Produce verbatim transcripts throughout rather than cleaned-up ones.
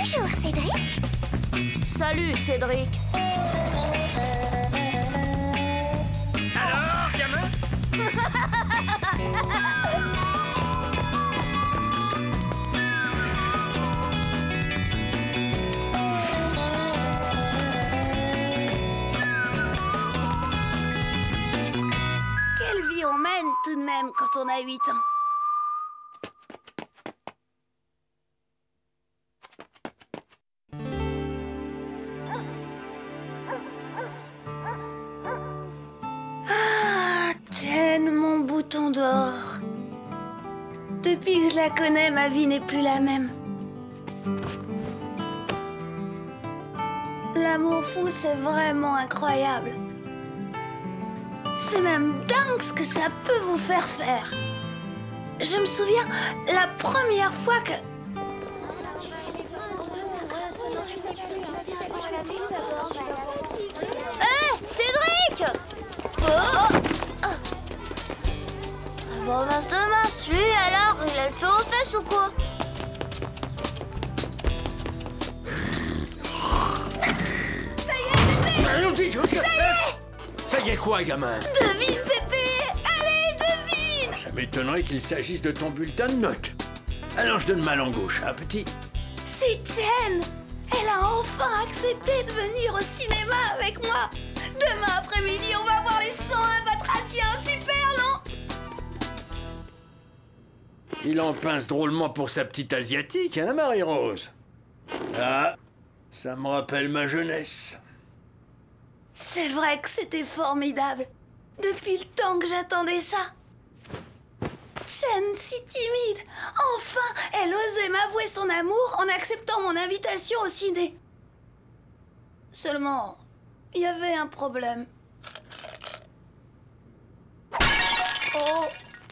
Bonjour, Cédric. Salut, Cédric. Alors, gamin? Quelle vie on mène tout de même quand on a huit ans. Ah, Jen, mon bouton d'or. Depuis que je la connais, ma vie n'est plus la même. L'amour fou, c'est vraiment incroyable. C'est même dingue ce que ça peut vous faire faire. Je me souviens, la première fois que... Hé, Cédric! Oh, oh. Bon, mince de mince, lui, alors, il a le feu aux fesses ou quoi? Ça y est, bébé! Ça y est! Ça y est quoi, gamin? Devine, Pépé! Allez, devine! Ça m'étonnerait qu'il s'agisse de ton bulletin de notes. Alors je donne ma langue gauche, hein, petit? C'est Jen! Elle a enfin accepté de venir au cinéma avec moi! Demain après-midi, on va voir les cent un batraciens! Super, non? Il en pince drôlement pour sa petite asiatique, hein, Marie-Rose? Ah, ça me rappelle ma jeunesse. C'est vrai que c'était formidable. Depuis le temps que j'attendais ça. Jen, si timide. Enfin, elle osait m'avouer son amour en acceptant mon invitation au ciné. Seulement, il y avait un problème. Oh!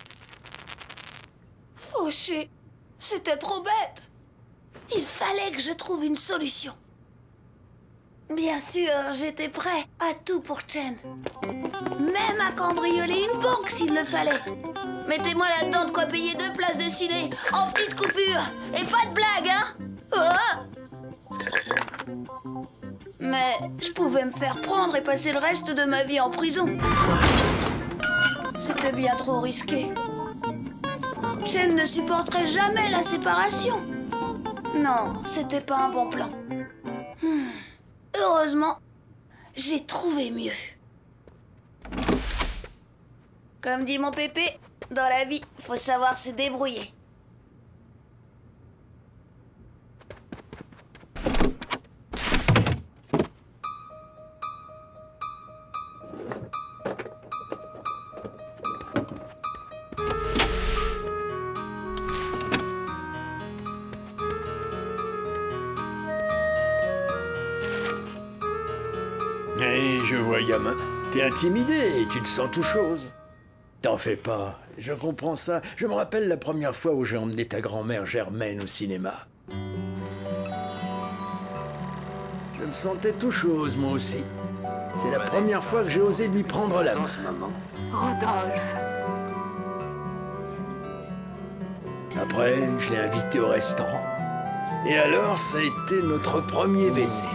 Fauché. C'était trop bête. Il fallait que je trouve une solution. Bien sûr, j'étais prêt à tout pour Jen. Même à cambrioler une banque s'il le fallait. Mettez-moi là-dedans de quoi payer deux places de ciné en petite coupure. Et pas de blague, hein? Oh! Mais je pouvais me faire prendre et passer le reste de ma vie en prison. C'était bien trop risqué. Jen ne supporterait jamais la séparation. Non, c'était pas un bon plan. Hmm. Heureusement, j'ai trouvé mieux. Comme dit mon pépé, dans la vie, faut savoir se débrouiller. Eh, je vois, gamin. T'es intimidé et tu te sens tout chose. T'en fais pas, je comprends ça. Je me rappelle la première fois où j'ai emmené ta grand-mère Germaine au cinéma. Je me sentais tout chose, moi aussi. C'est la première fois que j'ai osé lui prendre la main. Rodolphe. Après, je l'ai invité au restaurant. Et alors, ça a été notre premier baiser.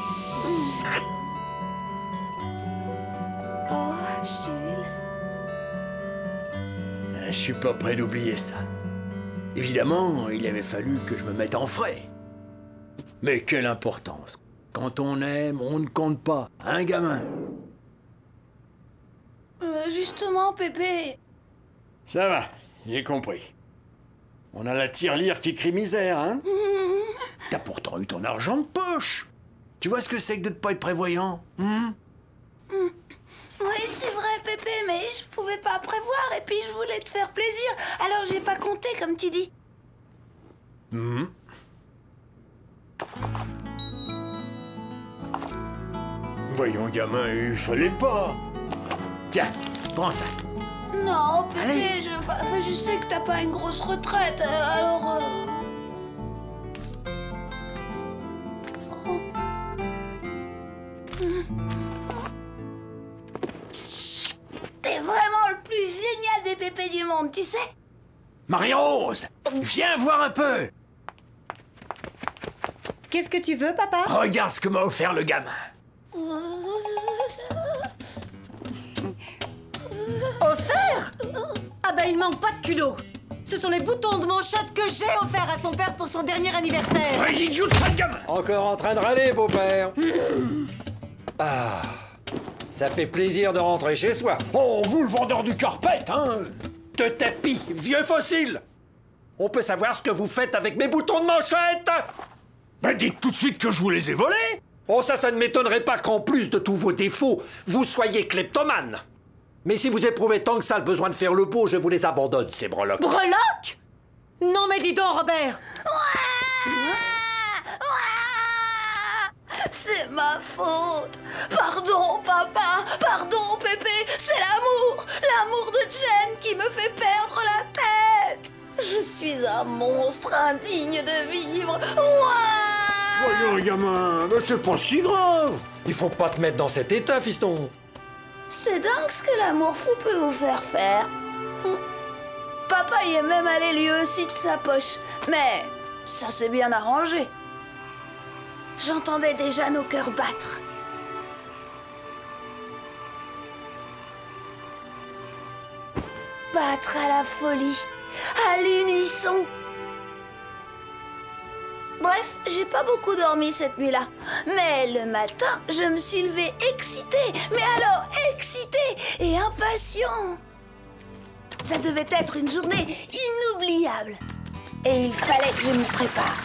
Oh, Jules. Je suis pas prêt d'oublier ça. Évidemment, il avait fallu que je me mette en frais. Mais quelle importance. Quand on aime, on ne compte pas. Un gamin. Euh, justement, Pépé. Ça va, j'ai compris. On a la tirelire qui crie misère, hein? T'as pourtant eu ton argent de poche. Tu vois ce que c'est que de ne pas être prévoyant, hein? Oui, c'est vrai, Pépé, mais je pouvais pas prévoir et puis je voulais te faire plaisir, alors j'ai pas compté comme tu dis. Mmh. Voyons, gamin, il fallait pas. Tiens, prends ça. Non, Pépé, Allez. je, enfin, je sais que t'as pas une grosse retraite, euh, alors... euh, oh. T'es vraiment le plus génial des pépés du monde, tu sais? Marie-Rose, viens voir un peu. Qu'est-ce que tu veux, papa? Regarde ce que m'a offert le gamin. Offert? Ah bah il manque pas de culot. Ce sont les boutons de manchette que j'ai offerts à son père pour son dernier anniversaire. Un idiot de sale gamin. Encore en train de râler, beau-père. Ah, ça fait plaisir de rentrer chez soi. Oh, vous le vendeur du carpet, hein? De tapis, vieux fossile. On peut savoir ce que vous faites avec mes boutons de manchette? Ben dites tout de suite que je vous les ai volés. Oh, ça, ça ne m'étonnerait pas qu'en plus de tous vos défauts, vous soyez kleptomane. Mais si vous éprouvez tant que ça le besoin de faire le beau, je vous les abandonne, ces breloques. Breloques? Non mais dis donc, Robert. C'est ma faute. Pardon, papa. Pardon, Pépé. C'est l'amour. L'amour de Jen qui me fait perdre la tête. Je suis un monstre indigne de vivre. Ouah. Voyons, gamin, ben, c'est pas si grave. Il faut pas te mettre dans cet état, fiston. C'est dingue ce que l'amour fou peut vous faire faire. Papa y est même allé lui aussi de sa poche. Mais ça s'est bien arrangé. J'entendais déjà nos cœurs battre. Battre à la folie, à l'unisson. Bref, j'ai pas beaucoup dormi cette nuit-là. Mais le matin, je me suis levée excitée. Mais alors excitée et impatient. Ça devait être une journée inoubliable. Et il fallait que je m'y prépare.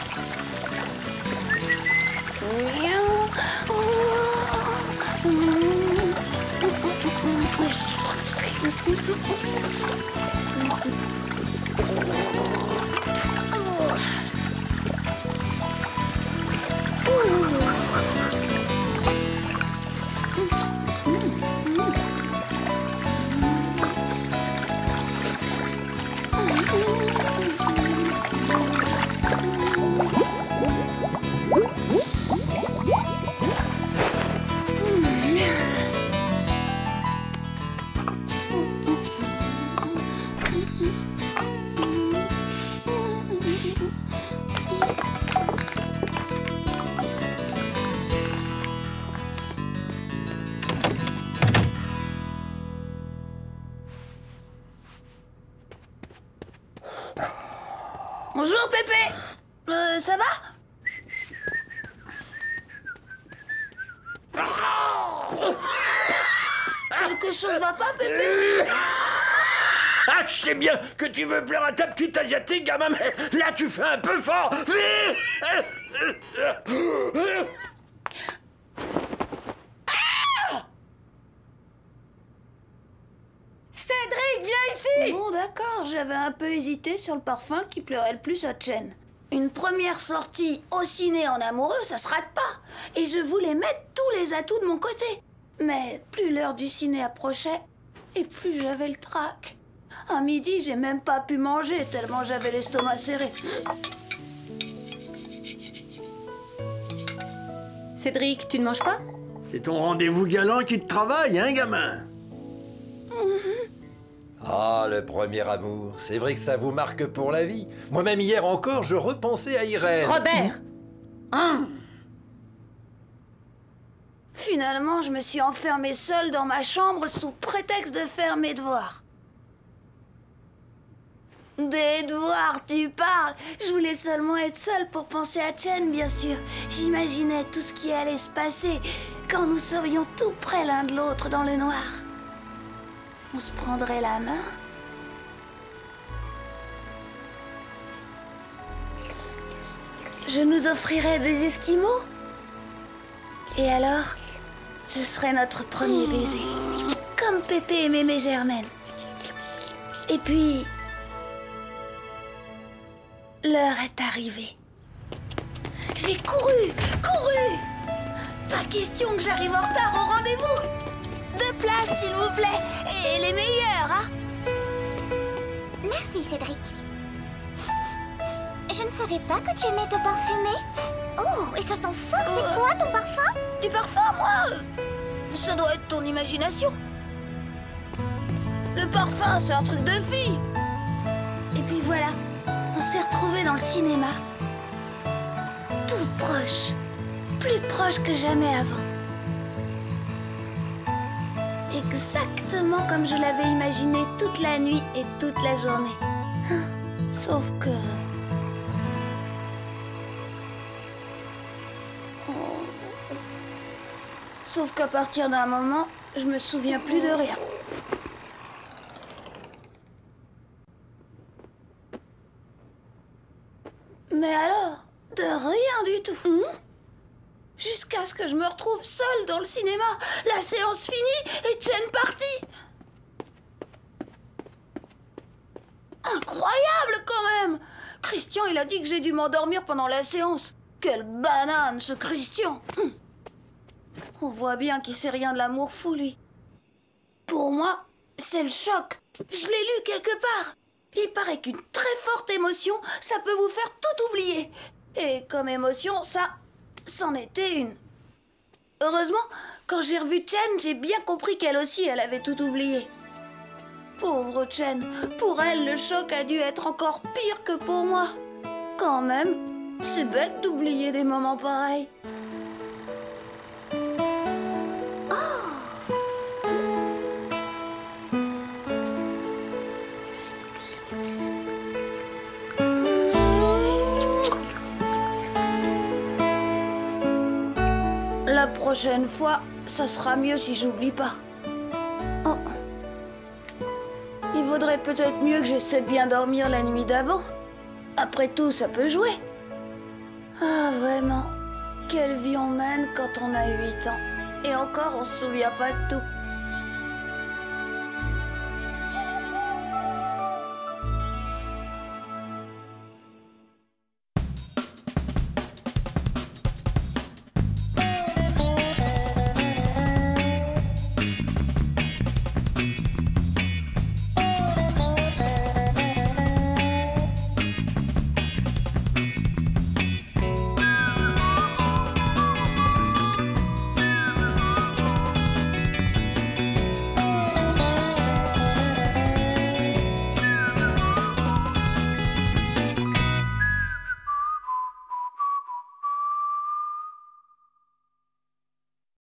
Bonjour, Pépé. Euh, ça va? Quelque chose va pas, Pépé? Ah, je sais bien que tu veux plaire à ta petite asiatique, gamin, mais là, tu fais un peu fort. Cédric, viens ici. Bon, d'accord, j'avais un peu hésité sur le parfum qui plairait le plus à Chen. Une première sortie au ciné en amoureux, ça se rate pas. Et je voulais mettre tous les atouts de mon côté. Mais plus l'heure du ciné approchait, et plus j'avais le trac. À midi, j'ai même pas pu manger tellement j'avais l'estomac serré. Cédric, tu ne manges pas? C'est ton rendez-vous galant qui te travaille, hein, gamin? Ah, le premier amour. C'est vrai que ça vous marque pour la vie. Moi-même, hier encore, je repensais à Irène. Robert! Hein? Finalement, je me suis enfermée seule dans ma chambre sous prétexte de faire mes devoirs. Des devoirs, tu parles. Je voulais seulement être seule pour penser à Chen, bien sûr. J'imaginais tout ce qui allait se passer quand nous serions tout près l'un de l'autre dans le noir. On se prendrait la main. Je nous offrirais des esquimaux. Et alors, ce serait notre premier baiser. Comme Pépé et Mémé Germaine. Et puis, l'heure est arrivée. J'ai couru, couru. Pas question que j'arrive en retard au rendez-vous. Deux places, s'il vous plaît. Et les meilleures, hein? Merci, Cédric. Je ne savais pas que tu aimais te parfumer. Oh, et ça sent fort. C'est Euh. quoi ton parfum? Du parfum, moi? Ça doit être ton imagination. Le parfum, c'est un truc de fille. Et puis voilà, on s'est retrouvés dans le cinéma. Tout proche. Plus proche que jamais avant. Exactement comme je l'avais imaginé toute la nuit et toute la journée. Sauf que... Oh. Sauf qu'à partir d'un moment, je me souviens plus de rien. Mais alors, de rien du tout. Hum? Jusqu'à ce que je me retrouve seule dans le cinéma, la séance finie et Chen parti. Incroyable quand même! Christian, il a dit que j'ai dû m'endormir pendant la séance. Quelle banane, ce Christian! Hum. On voit bien qu'il sait rien de l'amour fou, lui. Pour moi, c'est le choc. Je l'ai lu quelque part. Il paraît qu'une très forte émotion, ça peut vous faire tout oublier. Et comme émotion, ça, c'en était une. Heureusement, quand j'ai revu Chen, j'ai bien compris qu'elle aussi, elle avait tout oublié. Pauvre Chen, pour elle, le choc a dû être encore pire que pour moi. Quand même, c'est bête d'oublier des moments pareils. La prochaine fois, ça sera mieux si j'oublie pas. Oh. Il vaudrait peut-être mieux que j'essaie de bien dormir la nuit d'avant. Après tout, ça peut jouer. Ah, vraiment. Quelle vie on mène quand on a huit ans. Et encore, on se souvient pas de tout.